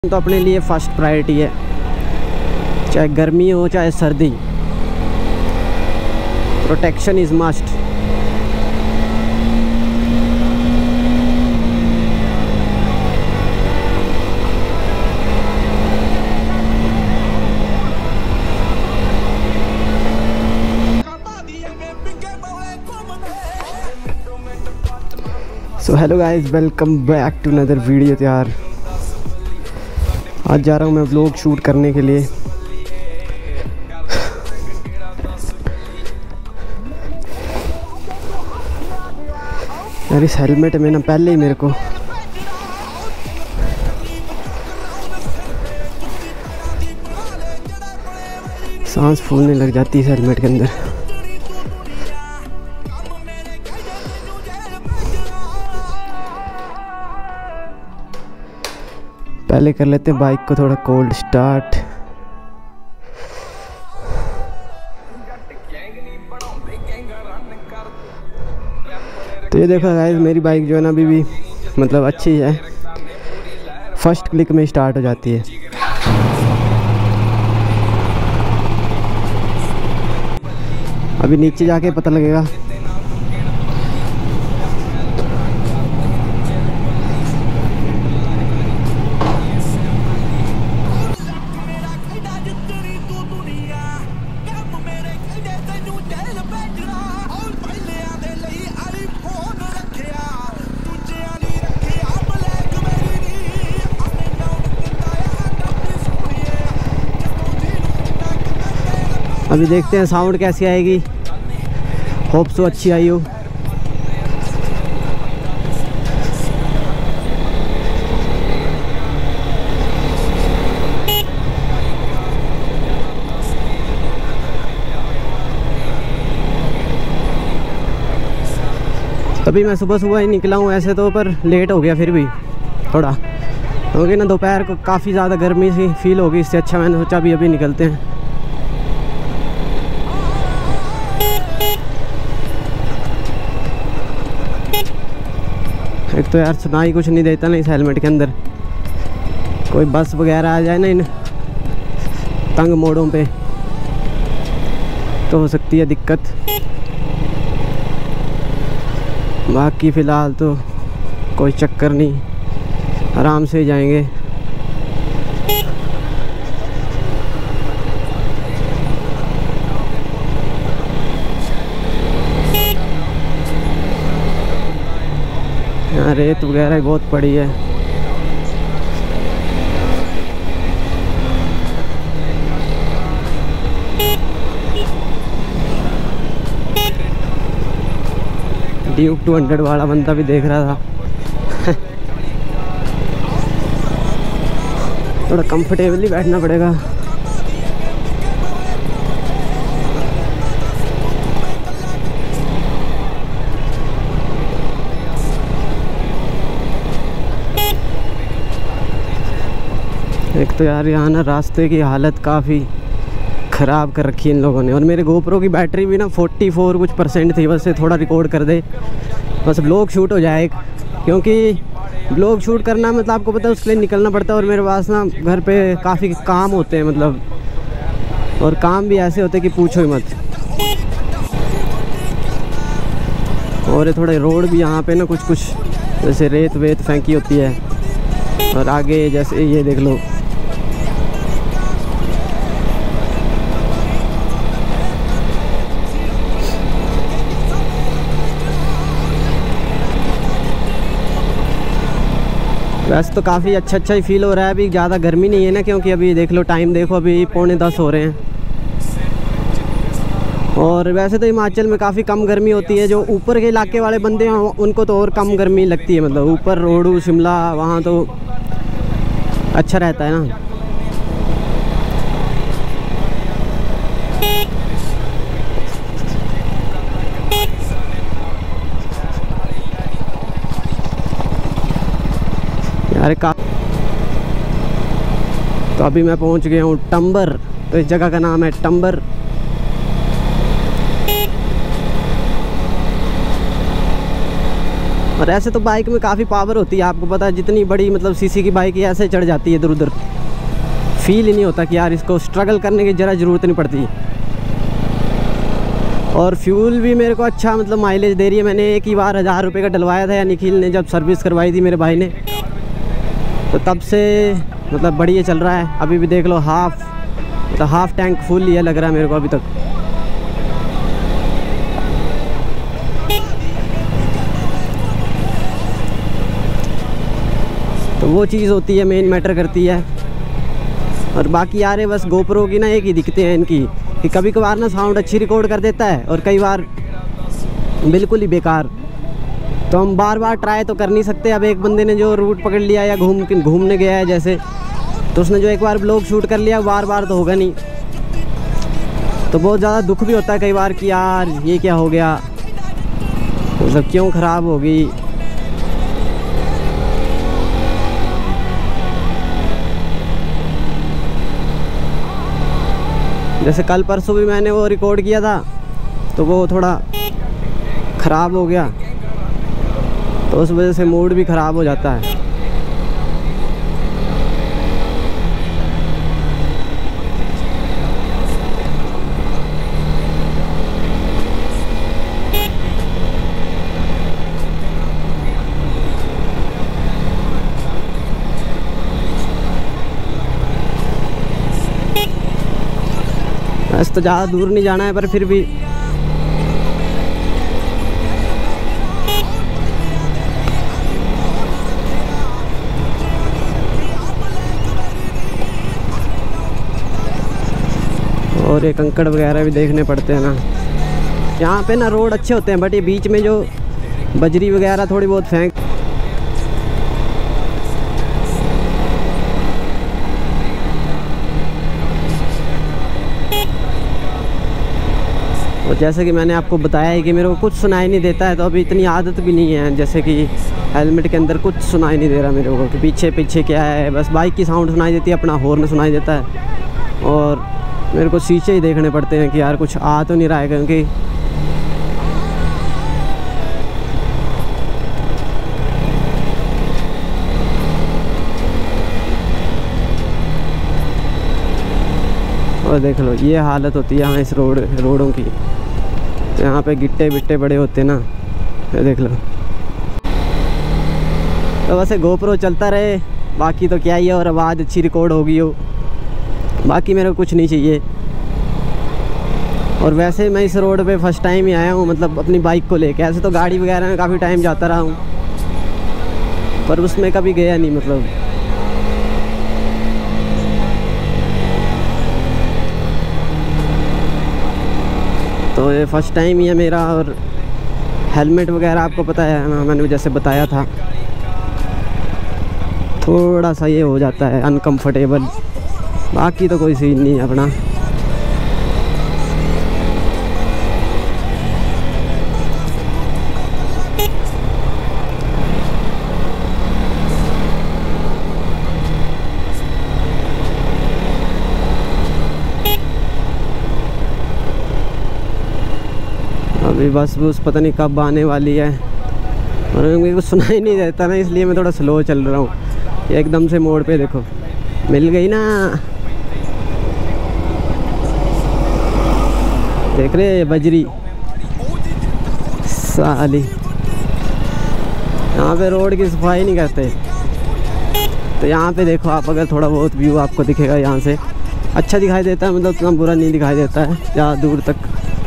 तो अपने लिए फर्स्ट प्रायोरिटी है, चाहे गर्मी हो चाहे सर्दी, protection is must. So hello guys, welcome back to another video. तो यार आज जा रहा हूँ मैं व्लॉग शूट करने के लिए। यार इस हेलमेट में ना पहले ही मेरे को सांस फूलने लग जाती है इस हेलमेट के अंदर। पहले कर लेते हैं बाइक को थोड़ा कोल्ड स्टार्ट। तो ये देखो गाइस, मेरी बाइक जो है ना अभी भी मतलब अच्छी है, फर्स्ट क्लिक में स्टार्ट हो जाती है। अभी नीचे जाके पता लगेगा। अभी देखते हैं साउंड कैसी आएगी, होप सो अच्छी आई हो। अभी मैं सुबह सुबह ही निकला हूँ ऐसे तो, पर लेट हो गया फिर भी थोड़ा, क्योंकि ना दोपहर को काफ़ी ज़्यादा गर्मी सी फील होगी। इससे अच्छा मैंने सोचा अभी निकलते हैं। एक तो यार सुनाई कुछ नहीं देता ना इस हेलमेट के अंदर, कोई बस वगैरह आ जाए ना इन तंग मोड़ों पे तो हो सकती है दिक्कत। बाकी फ़िलहाल तो कोई चक्कर नहीं, आराम से जाएंगे। यहाँ रेत वगैरह बहुत पड़ी है। ड्यूक 200 वाला बंदा भी देख रहा था। थोड़ा कंफर्टेबली बैठना पड़ेगा। एक तो यार यहाँ ना रास्ते की हालत काफ़ी ख़राब कर रखी है इन लोगों ने, और मेरे गोप्रो की बैटरी भी ना 44 कुछ % थी। बस से थोड़ा रिकॉर्ड कर दे, बस ब्लॉग शूट हो जाए, क्योंकि ब्लॉग शूट करना मतलब आपको पता है उसके लिए निकलना पड़ता है। और मेरे पास ना घर पे काफ़ी काम होते हैं मतलब, और काम भी ऐसे होते हैं कि पूछो ही मत। और ये थोड़े रोड भी यहाँ पे ना कुछ जैसे रेत वेत फेंकी होती है, और आगे जैसे ये देख लो। वैसे तो काफ़ी अच्छा ही फील हो रहा है। अभी ज़्यादा गर्मी नहीं है ना, क्योंकि अभी देख लो टाइम देखो, अभी 9:45 हो रहे हैं। और वैसे तो हिमाचल में काफ़ी कम गर्मी होती है। जो ऊपर के इलाके वाले बंदे हैं उनको तो और कम गर्मी लगती है, मतलब ऊपर रोहडू शिमला वहाँ तो अच्छा रहता है ना। यार तो अभी मैं पहुंच गया हूँ टंबर। तो इस जगह का नाम है टंबर। और ऐसे तो बाइक में काफ़ी पावर होती है, आपको पता है, जितनी बड़ी मतलब सीसी की बाइक है ऐसे चढ़ जाती है इधर उधर, फील ही नहीं होता कि यार इसको स्ट्रगल करने की ज़रा ज़रूरत नहीं पड़ती। और फ्यूल भी मेरे को अच्छा मतलब माइलेज दे रही है। मैंने एक ही बार 1000 रुपये का डलवाया था, या निखिल ने जब सर्विस करवाई थी मेरे भाई ने, तो तब से मतलब बढ़िया चल रहा है। अभी भी देख लो हाफ टैंक फुल ही है लग रहा है मेरे को अभी तक। तो वो चीज़ होती है, मेन मैटर करती है। और बाकी यार बस गोप्रो की ना एक ही दिक्कतें हैं इनकी कि कभी कभार ना साउंड अच्छी रिकॉर्ड कर देता है और कई बार बिल्कुल ही बेकार। तो हम बार बार ट्राई तो कर नहीं सकते। अब एक बंदे ने जो रूट पकड़ लिया या घूमने गया है जैसे, तो उसने जो एक बार ब्लॉग शूट कर लिया, बार बार तो होगा नहीं। तो बहुत ज़्यादा दुख भी होता है कई बार कि यार ये क्या हो गया, मतलब क्यों ख़राब हो गई। जैसे कल परसों भी मैंने वो रिकॉर्ड किया था, तो वो थोड़ा ख़राब हो गया, तो उस वजह से मूड भी ख़राब हो जाता है। वैसे तो ज़्यादा दूर नहीं जाना है, पर फिर भी और ये कंकड़ वगैरह भी देखने पड़ते हैं ना। यहाँ पे ना रोड अच्छे होते हैं, बट ये बीच में जो बजरी वगैरह थोड़ी बहुत फेंक, और जैसे कि मैंने आपको बताया है कि मेरे को कुछ सुनाई नहीं देता है, तो अभी इतनी आदत भी नहीं है। जैसे कि हेलमेट के अंदर कुछ सुनाई नहीं दे रहा मेरे को कि पीछे पीछे क्या है, बस बाइक की साउंड सुनाई देती है, अपना हॉर्न सुनाई देता है। और मेरे को शीशे ही देखने पड़ते हैं कि यार कुछ आ तो नहीं रहा है, क्योंकि और देख लो ये हालत होती है यहाँ इस रोडों की। तो यहाँ पे गिट्टे बिट्टे बड़े होते हैं ना, ये देख लो। तो वैसे गोप्रो चलता रहे, बाकी तो क्या ही है, और आवाज़ अच्छी रिकॉर्ड होगी हो, बाकी मेरे को कुछ नहीं चाहिए। और वैसे मैं इस रोड पे फर्स्ट टाइम ही आया हूँ, मतलब अपनी बाइक को लेके। ऐसे तो गाड़ी वगैरह में काफ़ी टाइम जाता रहा हूँ, पर उसमें कभी गया नहीं मतलब। तो ये फर्स्ट टाइम ही है मेरा। और हेलमेट वगैरह आपको पता है ना, मैंने जैसे बताया था, थोड़ा सा ये हो जाता है अनकंफर्टेबल, बाकी तो कोई सीन नहीं है अपना। अभी बस पता नहीं कब आने वाली है, और मेरे को सुनाई नहीं देता ना, इसलिए मैं थोड़ा स्लो चल रहा हूँ। एकदम से मोड़ पे देखो मिल गई ना, देख रहे बजरी साली। यहाँ पे रोड की सफाई नहीं करते। तो यहाँ पे देखो आप, अगर थोड़ा बहुत व्यू आपको दिखेगा यहाँ से, अच्छा दिखाई देता है, मतलब उतना बुरा नहीं दिखाई देता है ज़्यादा दूर तक।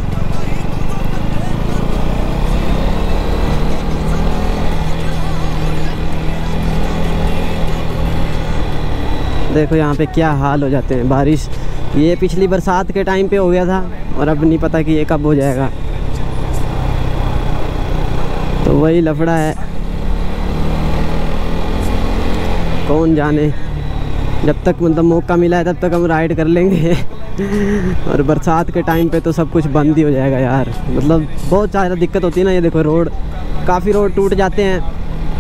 देखो यहाँ पे क्या हाल हो जाते हैं। बारिश ये पिछली बरसात के टाइम पे हो गया था, और अब नहीं पता कि ये कब हो जाएगा। तो वही लफड़ा है, कौन जाने। जब तक मतलब मौका मिला है तब तक हम राइड कर लेंगे और बरसात के टाइम पे तो सब कुछ बंद ही हो जाएगा यार। मतलब बहुत ज़्यादा दिक्कत होती है ना। ये देखो रोड, काफ़ी रोड टूट जाते हैं।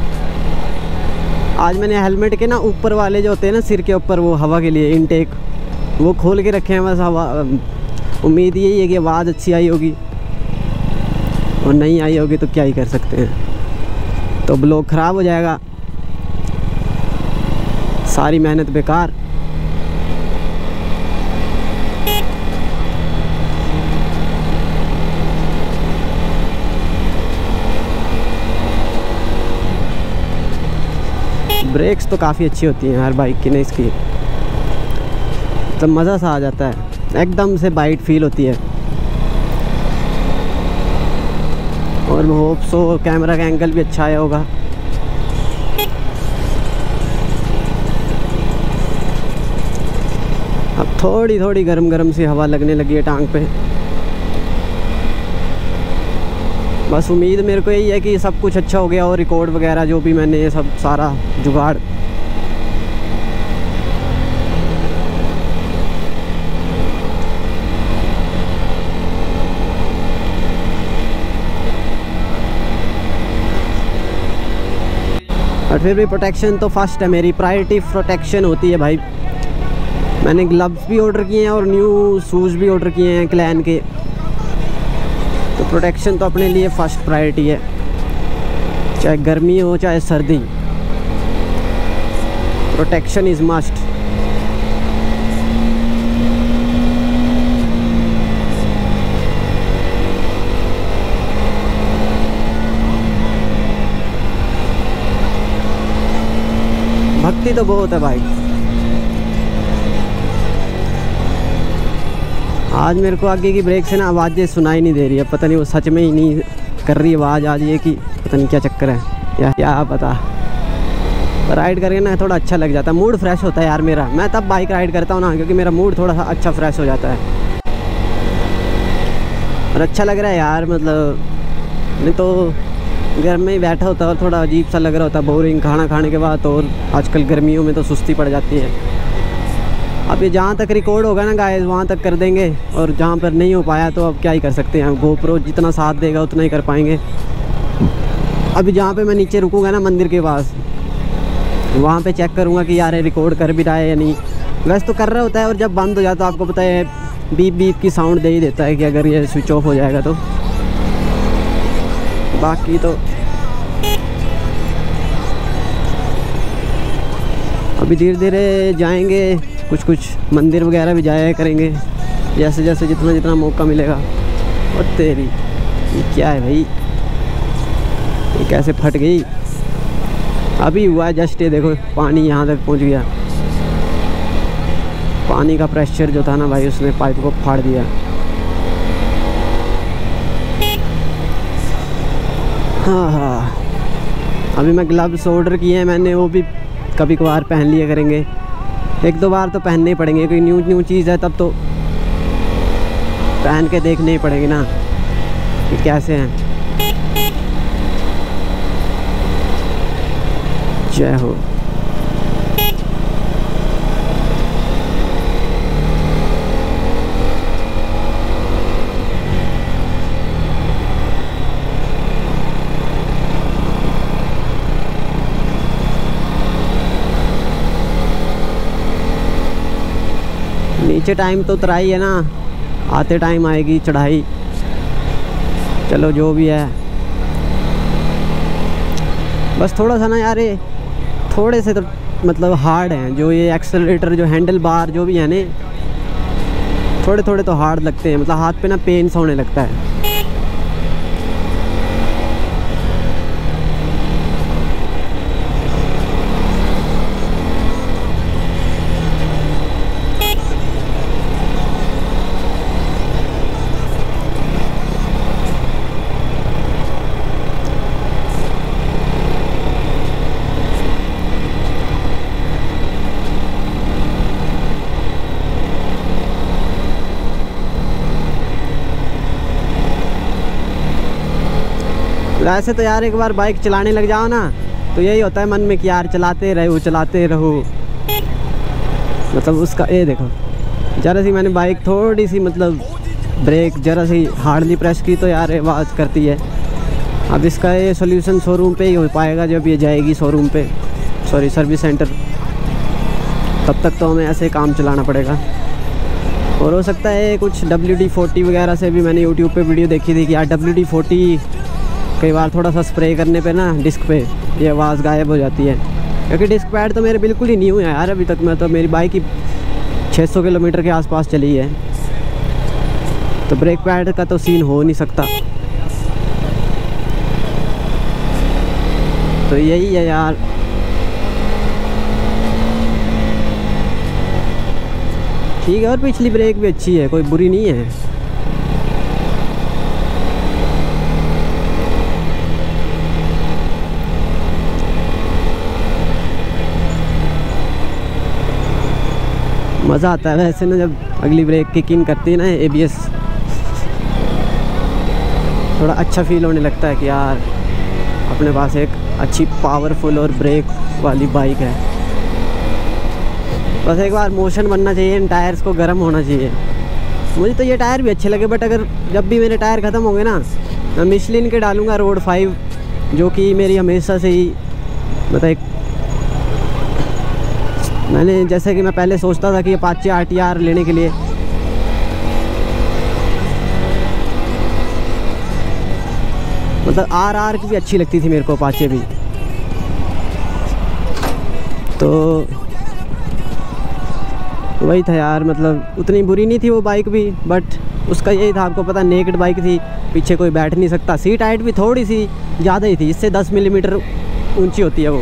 आज मैंने हेलमेट के ना ऊपर वाले जो होते हैं ना, सिर के ऊपर, वो हवा के लिए इनटेक, वो खोल के रखे हैं बस। हवा, उम्मीद यही है कि आवाज़ अच्छी आई होगी, और नहीं आई होगी तो क्या ही कर सकते हैं। तो ब्लॉक ख़राब हो जाएगा, सारी मेहनत बेकार। ब्रेक्स तो काफ़ी अच्छी होती हैं हर बाइक की ना इसकी, तो मज़ा सा आ जाता है, एकदम से बाइट फील होती है। और होप सो कैमरा का एंगल भी अच्छा आया होगा। अब थोड़ी थोड़ी गरम गरम सी हवा लगने लगी है टांग पे। बस उम्मीद मेरे को यही है कि सब कुछ अच्छा हो गया और रिकॉर्ड वगैरह जो भी मैंने ये सब सारा जुगाड़ और फिर भी प्रोटेक्शन तो फर्स्ट है मेरी, प्रायोरिटी प्रोटेक्शन होती है भाई। मैंने ग्लव्स भी ऑर्डर किए हैं और न्यू शूज़ भी ऑर्डर किए हैं क्लैन के, तो प्रोटेक्शन तो अपने लिए फ़र्स्ट प्रायोरिटी है, चाहे गर्मी हो चाहे सर्दी, प्रोटेक्शन इज़ मस्ट। भक्ति तो बहुत है भाई। आज मेरे को आगे की ब्रेक से ना आवाज़ें सुनाई नहीं दे रही है, पता नहीं वो सच में ही नहीं कर रही आवाज़ आज, ये कि पता नहीं क्या चक्कर है या क्या पता। राइड करके ना थोड़ा अच्छा लग जाता है, मूड फ्रेश होता है यार मेरा। मैं तब बाइक राइड करता हूँ ना क्योंकि मेरा मूड थोड़ा सा अच्छा फ्रेश हो जाता है और अच्छा लग रहा है यार। मतलब नहीं तो घर में ही बैठा होता है और थोड़ा अजीब सा लग रहा होता है, बोरिंग खाना खाने के बाद। और आजकल गर्मियों में तो सुस्ती पड़ जाती है। अब ये जहाँ तक रिकॉर्ड होगा ना गाइस वहाँ तक कर देंगे, और जहाँ पर नहीं हो पाया तो अब क्या ही कर सकते हैं, गोप्रो जितना साथ देगा उतना ही कर पाएंगे। अभी जहाँ पे मैं नीचे रुकूँगा ना मंदिर के पास, वहाँ पे चेक करूँगा कि यार रिकॉर्ड कर भी रहा है या नहीं। वैसे तो कर रहा होता है, और जब बंद हो जाता है आपको पता है बीप बीप की साउंड दे ही देता है कि अगर ये स्विच ऑफ हो जाएगा तो। बाकी तो अभी धीरे धीरे जाएंगे, कुछ कुछ मंदिर वगैरह भी जाया करेंगे जैसे जैसे जितना जितना मौका मिलेगा। और तेरी ये क्या है भाई, ये कैसे फट गई? अभी हुआ है जस्ट, ये देखो पानी यहाँ तक पहुँच गया। पानी का प्रेशर जो था ना भाई उसने पाइप को फाड़ दिया। हाँ हाँ, अभी मैं ग्लव्स ऑर्डर किए हैं मैंने, वो भी कभी कभार पहन लिया करेंगे। एक दो बार तो पहनने ही पड़ेंगे, कोई न्यू चीज़ है तब तो पहन के देखने ही पड़ेंगे ना कि कैसे हैं। जय हो। नीचे टाइम तो उतराई है ना, आते टाइम आएगी चढ़ाई। चलो जो भी है, बस थोड़ा सा ना यार ये थोड़े से तो मतलब हार्ड हैं, जो ये एक्सेलरेटर जो हैंडल बार जो भी है ना, थोड़े थोड़े तो हार्ड लगते हैं, मतलब हाथ पे ना पेन सा होने लगता है। वैसे तो यार एक बार बाइक चलाने लग जाओ ना तो यही होता है मन में कि यार चलाते रहो। मतलब उसका ये देखो, ज़रा सी मैंने बाइक थोड़ी सी मतलब ब्रेक ज़रा सी हार्डली प्रेस की तो यार आवाज़ करती है। अब इसका ये सोल्यूशन शोरूम पे ही हो पाएगा जब ये जाएगी शोरूम पे, सॉरी सर्विस सेंटर। तब तक तो हमें ऐसे काम चलाना पड़ेगा। और हो सकता है कुछ WD-40 वगैरह से भी मैंने YouTube पे वीडियो देखी थी कि यार WD-40 कई बार थोड़ा सा स्प्रे करने पे ना डिस्क पे ये आवाज़ गायब हो जाती है, क्योंकि डिस्क पैड तो मेरे बिल्कुल ही न्यू है यार अभी तक। मैं तो मेरी बाइक ही 600 किलोमीटर के आसपास चली है, तो ब्रेक पैड का तो सीन हो नहीं सकता। तो यही है यार। ठीक है, और पिछली ब्रेक भी अच्छी है, कोई बुरी नहीं है। मज़ा आता है वैसे ना जब अगली ब्रेक किक इन करती है ना ABS, थोड़ा अच्छा फील होने लगता है कि यार अपने पास एक अच्छी पावरफुल और ब्रेक वाली बाइक है। बस एक बार मोशन बनना चाहिए, इन टायर्स को गर्म होना चाहिए। मुझे तो ये टायर भी अच्छे लगे, बट अगर जब भी मेरे टायर ख़त्म होंगे ना, मैं मिशलिन के डालूँगा रोड 5, जो कि मेरी हमेशा से ही मतलब मैंने जैसे कि मैं पहले सोचता था कि अपाचे RTR लेने के लिए मतलब RR की भी अच्छी लगती थी मेरे को, अपाचे भी। तो वही था यार, मतलब उतनी बुरी नहीं थी वो बाइक भी, बट उसका यही था, आपको पता नेकेड बाइक थी, पीछे कोई बैठ नहीं सकता। सीट हाइट भी थोड़ी सी ज़्यादा ही थी, इससे 10 मिलीमीटर ऊंची होती है वो।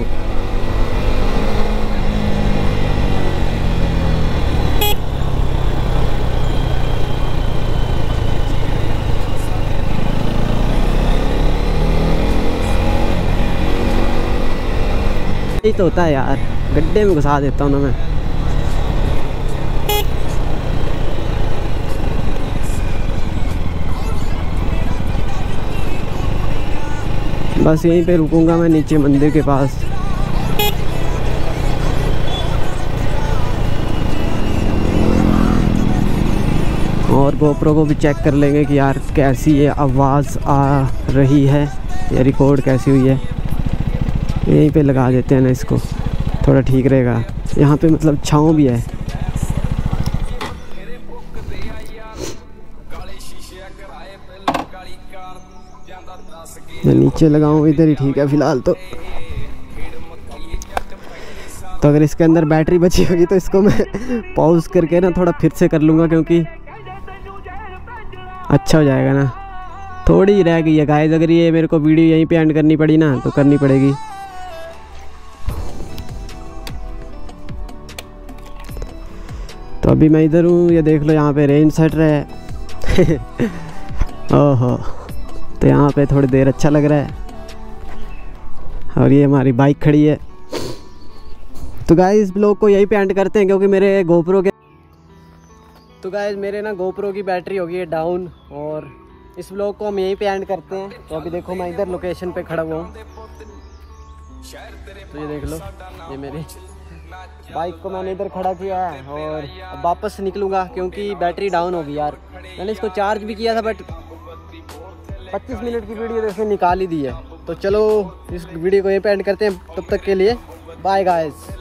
यही तो होता है यार, गड्ढे में घुसा देता हूँ ना मैं। बस यहीं पे रुकूंगा मैं, नीचे मंदिर के पास। और GoPro को भी चेक कर लेंगे कि यार कैसी ये आवाज़ आ रही है, या रिकॉर्ड कैसी हुई है। यहीं पे लगा देते हैं ना इसको, थोड़ा ठीक रहेगा। यहाँ पे मतलब छाँव भी है। मैं नीचे लगाऊँ, इधर ही ठीक है फ़िलहाल तो। अगर इसके अंदर बैटरी बची होगी तो इसको मैं पॉज करके ना थोड़ा फिर से कर लूँगा, क्योंकि अच्छा हो जाएगा ना। थोड़ी रह गई है गाइस, अगर ये मेरे को वीडियो यहीं पे एंड करनी पड़ी ना तो करनी पड़ेगी। तो अभी मैं इधर हूँ, ये देख लो यहाँ पे रेंज सेट रहा है। ओहो, तो यहाँ पे थोड़ी देर अच्छा लग रहा है। और ये हमारी बाइक खड़ी है। तो गाइस ब्लॉग को यहीं पे एंड करते हैं, क्योंकि मेरे GoPro के मेरे ना GoPro की बैटरी होगी है डाउन, और इस ब्लॉग को हम यहीं पे एंड करते हैं। तो अभी देखो मैं इधर लोकेशन पे खड़ा हुआ हूँ, तो ये देख लो, ये मेरी बाइक को मैंने इधर खड़ा किया है, और अब वापस निकलूँगा क्योंकि बैटरी डाउन होगी यार। मैंने इसको चार्ज भी किया था, बट 25 मिनट की वीडियो तो इसने निकाल ही दी है। तो चलो इस वीडियो को यहीं पे एंड करते हैं, तब तक के लिए बाय गाइस।